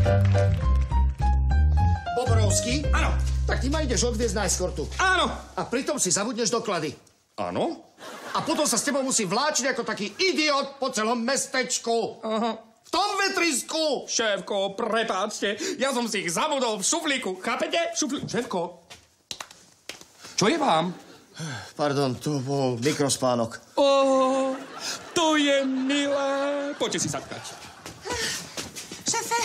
Boborovský? Áno. Tak ty ma ideš odviezť na eskortu. Áno. A pritom si zabudneš doklady. Áno? A potom sa s tebou musí vláčiť ako taký idiot po celom mestečku. Aha. V tom vetrisku. Šéfko, prepáčte, ja som si ich zabudol v šuflíku, chápete? Šéfko, čo je vám? Pardon, to bol mikrospánok. To je milé. Poďte si sadkať. Šéfe.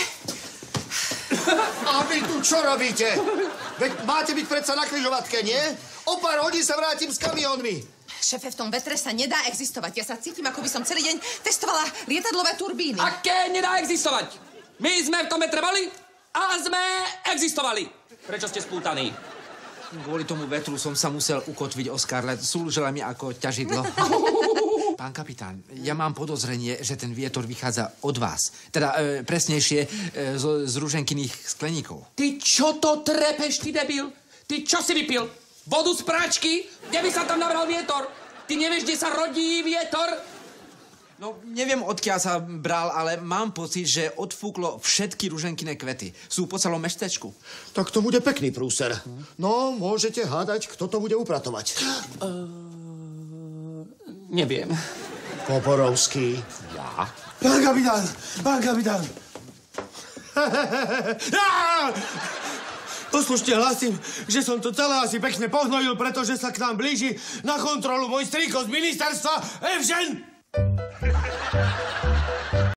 A vy tu čo robíte? Veď máte byť predsa na križovatke, nie? O pár hodín sa vrátim s kamiónmi. Šéfe, v tom vetre sa nedá existovať. Ja sa cítim, ako by som celý deň testovala lietadlové turbíny. Aké nedá existovať? My sme v tom vetre boli a sme existovali. Prečo ste spútaní? Kvôli tomu vetru som sa musel ukotviť o Scarlett. Slúžila mi ako ťažidlo. Pán kapitán, ja mám podozrenie, že ten vietor vychádza od vás. Teda presnejšie z ruženkyných skleníkov. Ty čo to trepeš, ty debil? Ty čo si vypil? Vodu z práčky? Kde by sa tam nabral vietor? Ty nevieš, kde sa rodí vietor? No, neviem, odkiaľ sa bral, ale mám pocit, že odfúklo všetky ruženkyné kvety. Sú po celom mestečku. Tak to bude pekný prúser. No, môžete hádať, kto to bude upratovať. Neviem. Boborovský. Ja? Pán kapitán. Poslušne hlasím, že som to celé asi pekne pohnojil, pretože sa k nám blíži na kontrolu môj strýko z ministerstva Evžen!